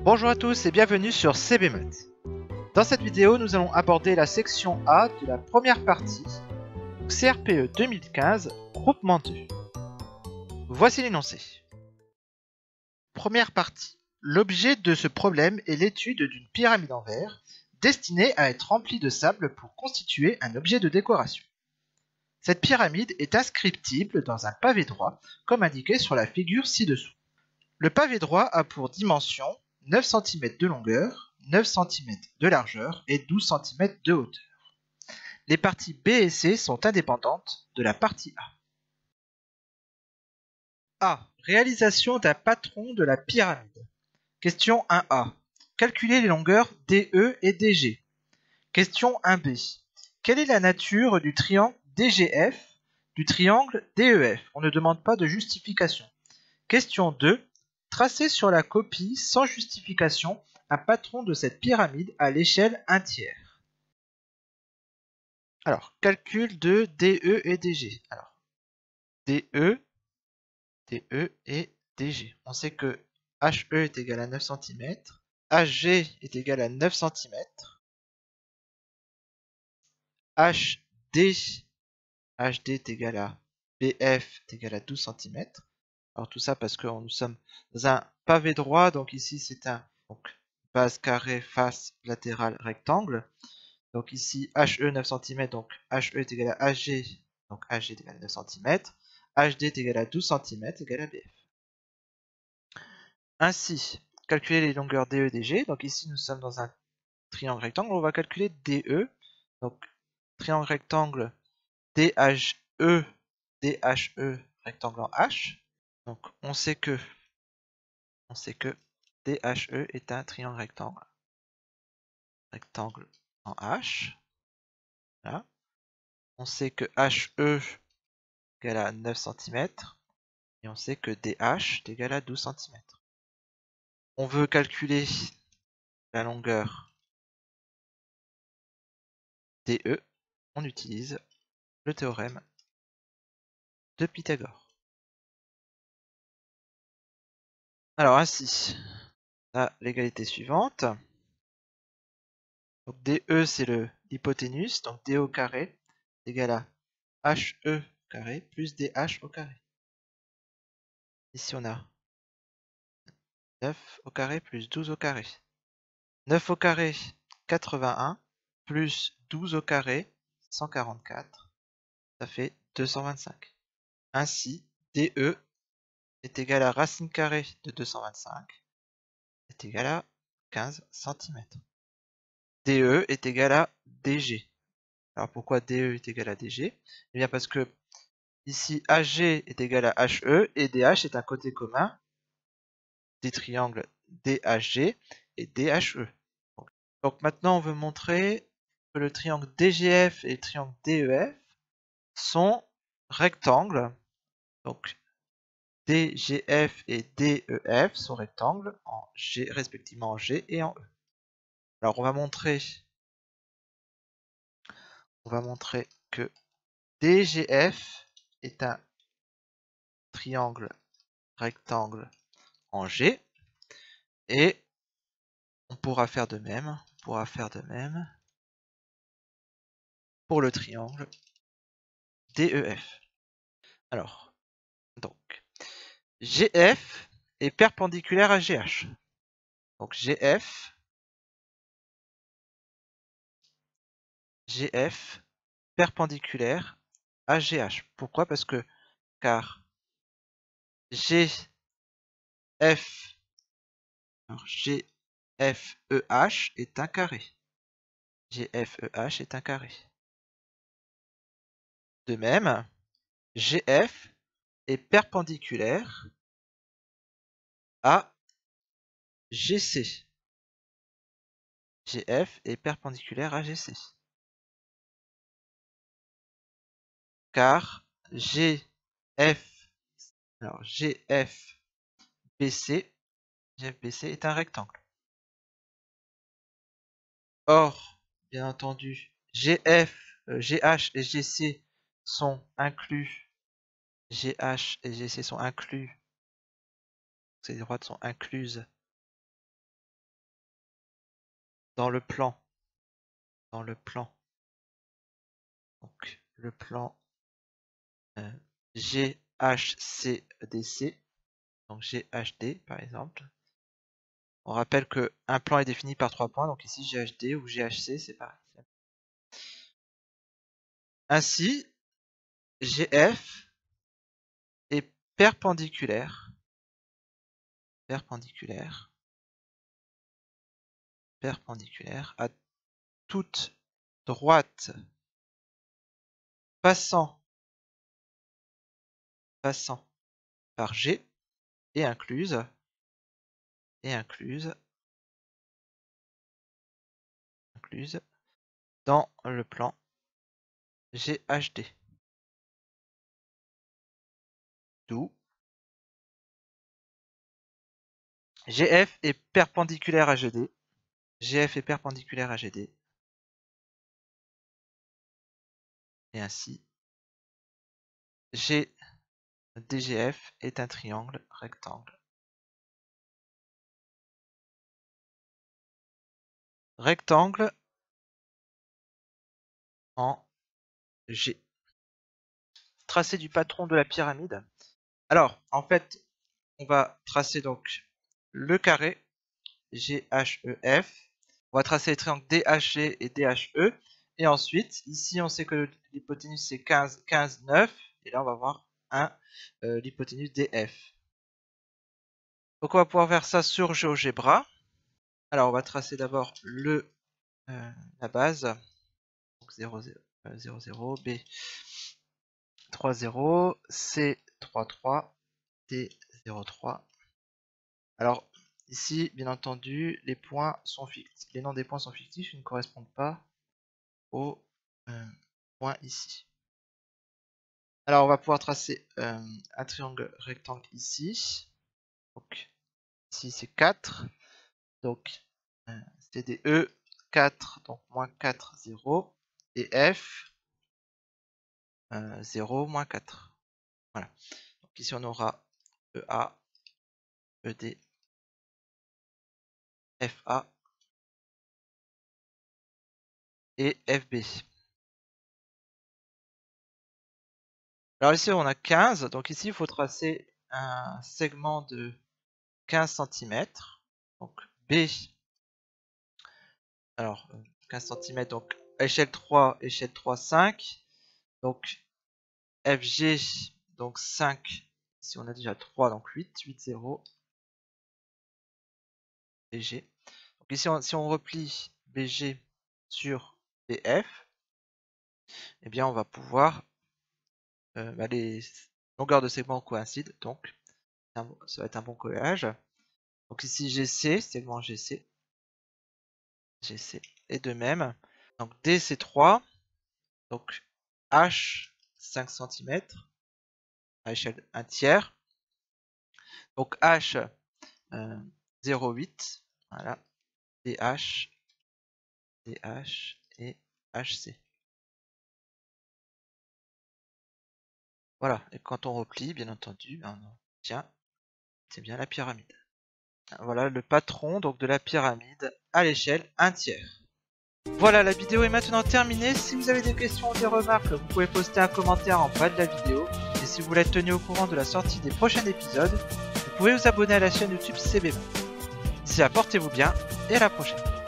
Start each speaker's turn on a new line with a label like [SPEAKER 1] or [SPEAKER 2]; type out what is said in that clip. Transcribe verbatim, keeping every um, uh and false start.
[SPEAKER 1] Bonjour à tous et bienvenue sur C B Maths. Dans cette vidéo, nous allons aborder la section A de la première partie, C R P E deux mille quinze, groupement deux. Voici l'énoncé. Première partie. L'objet de ce problème est l'étude d'une pyramide en verre destinée à être remplie de sable pour constituer un objet de décoration. Cette pyramide est inscriptible dans un pavé droit, comme indiqué sur la figure ci-dessous. Le pavé droit a pour dimension neuf centimètres de longueur, neuf centimètres de largeur et douze centimètres de hauteur. Les parties B et C sont indépendantes de la partie A. A. Réalisation d'un patron de la pyramide. Question un A. Calculer les longueurs D E et D G. Question un B. Quelle est la nature du triangle D G F du triangle D E F? On ne demande pas de justification. Question deux. Tracer sur la copie sans justification un patron de cette pyramide à l'échelle un tiers. Alors, calcul de D E et D G. Alors, D E, D E et D G. On sait que H E est égal à neuf centimètres, H G est égal à neuf centimètres, H D, H D est égal à B F est égal à douze centimètres. Alors tout ça parce que nous sommes dans un pavé droit, donc ici c'est un donc, base carrée, face latérale, rectangle. Donc ici H E neuf centimètres, donc H E est égal à H G, donc H G est égal à neuf centimètres, H D est égal à douze centimètres, égal à B F. Ainsi, calculer les longueurs D E et D G, donc ici nous sommes dans un triangle rectangle, on va calculer D E, donc triangle rectangle D H E, D H E, rectangle en H. Donc on sait que on sait que D H E est un triangle rectangle rectangle en H. Voilà. On sait que H E est égal à neuf centimètres et on sait que D H est égal à douze centimètres. On veut calculer la longueur D E, on utilise le théorème de Pythagore. Alors ainsi, on a l'égalité suivante. Donc D E c'est l'hypoténuse, donc D E au carré est égal à H E carré plus D H au carré. Ici on a neuf au carré plus douze au carré. neuf au carré, quatre-vingt-un, plus douze au carré, cent quarante-quatre, ça fait deux cent vingt-cinq. Ainsi, D E est égal à racine carrée de deux cent vingt-cinq, est égal à quinze centimètres. D E est égal à D G. Alors pourquoi D E est égal à D G? Eh bien parce que ici H G est égal à H E et D H est un côté commun des triangles D H G et D H E. Donc maintenant on veut montrer que le triangle D G F et le triangle D E F sont rectangles. Donc D G F et D E F sont rectangles en G, respectivement en G et en E. Alors on va montrer, on va montrer que D G F est un triangle rectangle en G et on pourra faire de même, on pourra faire de même pour le triangle D E F. Alors, donc, G F est perpendiculaire à G H. Donc G F, G F perpendiculaire à G H. Pourquoi? Parce que car G F, alors G F E H est un carré. G F E H est un carré. De même, G F est perpendiculaire à G C. G F est perpendiculaire à G C. Car G F, alors G F B C, G F B C est un rectangle. Or, bien entendu, G F, euh, G H et G C sont inclus. G H et G C sont inclus. Ces droites sont incluses dans le plan, dans le plan, donc le plan euh, G H C D C, donc G H D par exemple. On rappelle que un plan est défini par trois points, donc ici G H D ou G H C, c'est pareil. Ainsi, G F est perpendiculaire, perpendiculaire, perpendiculaire à toute droite passant, passant par G et incluse, et incluse, incluse dans le plan G H D. D'où G F est perpendiculaire à G D. G F est perpendiculaire à G D. Et ainsi, G D G F est un triangle rectangle. Rectangle en G. Tracé du patron de la pyramide. Alors, en fait, on va tracer donc le carré G H E F. On va tracer les triangles D H G et D H E. Et ensuite, ici, on sait que l'hypoténuse c'est quinze, quinze, neuf. Et là, on va voir un euh, l'hypoténuse D F. Donc, on va pouvoir faire ça sur GeoGebra. Alors, on va tracer d'abord le euh, la base. Donc, zéro, zéro, zéro, B trois, zéro, C trois, trois, D zéro, trois. Alors, ici, bien entendu, les points sont fictifs. Les noms des points sont fictifs, ils ne correspondent pas aux euh, points ici. Alors, on va pouvoir tracer euh, un triangle rectangle ici. Donc, ici, c'est quatre. Donc, euh, C D E, quatre, donc moins quatre, zéro. Et F, euh, zéro, moins quatre. Voilà. Donc, ici, on aura E A, E D, F A et F B. Alors ici on a quinze, donc ici il faut tracer un segment de quinze centimètres. Donc B, alors quinze centimètres, donc échelle trois, échelle trois, cinq. Donc F G, donc cinq, si on a déjà trois, donc huit, huit, zéro. B G. Donc ici on, si on replie B G sur B F, eh bien on va pouvoir, euh, bah, les longueurs de segment coïncident, donc ça va être un bon collage. Donc ici G C, segment G C. G C. Et de même. Donc D c'est trois. Donc H cinq centimètres. À échelle un tiers. Donc H euh, zéro virgule huit. Voilà. D H. D H et H C. Voilà. Et quand on replie, bien entendu, on obtient, c'est bien la pyramide. Voilà le patron donc de la pyramide à l'échelle un tiers. Voilà, la vidéo est maintenant terminée. Si vous avez des questions ou des remarques, vous pouvez poster un commentaire en bas de la vidéo. Et si vous voulez être tenu au courant de la sortie des prochains épisodes, vous pouvez vous abonner à la chaîne YouTube C B M. D'ici là, portez-vous bien et à la prochaine.